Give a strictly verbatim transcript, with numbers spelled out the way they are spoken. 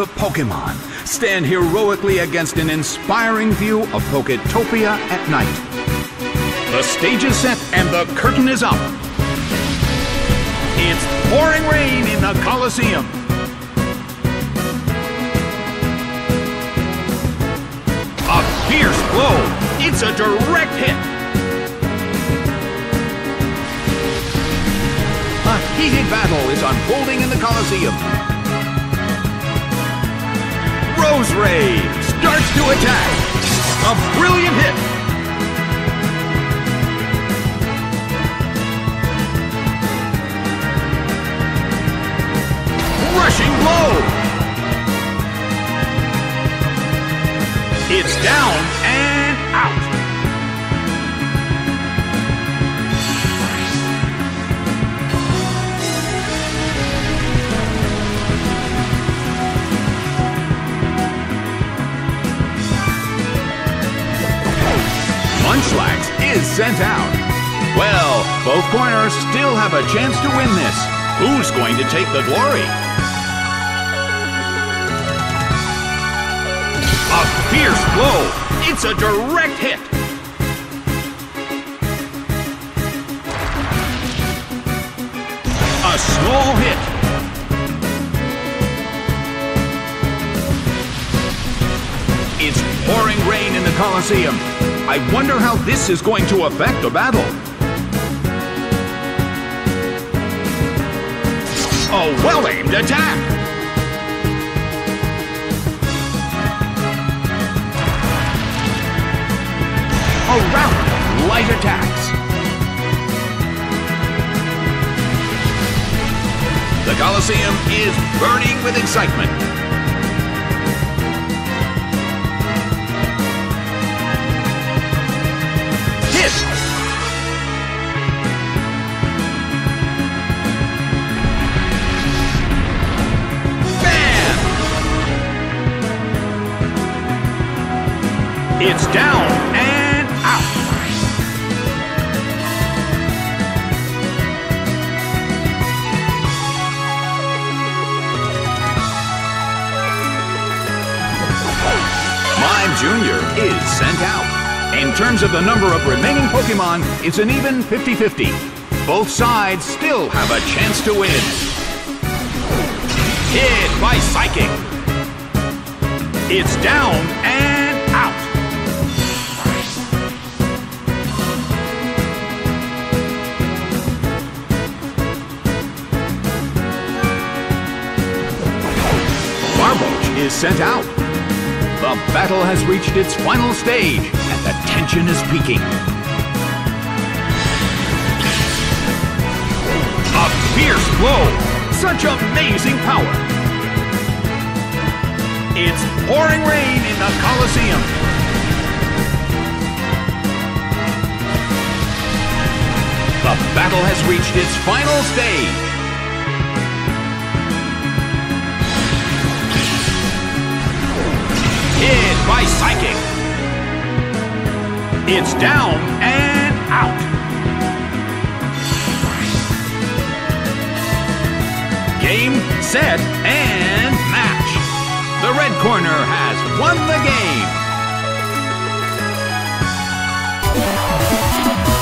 the Pokémon stand heroically against an inspiring view of Poketopia at night. The stage is set and the curtain is up. It's pouring rain in the Colosseum. A fierce blow. It's a direct hit. A heated battle is unfolding in the Colosseum. Roserade starts to attack. A brilliant hit. Rushing blow. It's down and out. Munchlax is sent out. Well, both corners still have a chance to win this. Who's going to take the glory? A fierce blow. It's a direct hit. A small hit. It's pouring rain in the Colosseum. I wonder how this is going to affect the battle. A well-aimed attack. A round of light attacks. The Colosseum is burning with excitement. Hit! Bam! It's down and out. Mime Junior is sent out. In terms of the number of remaining Pokémon, it's an even fifty fifty. Both sides still have a chance to win. Hit by Psychic. It's down and out. Barboach is sent out. The battle has reached its final stage, and the tension is peaking. A fierce blow! Such amazing power! It's pouring rain in the Colosseum. The battle has reached its final stage. Hit by Psychic. It's down and out. Game, set, and match. The red corner has won the game.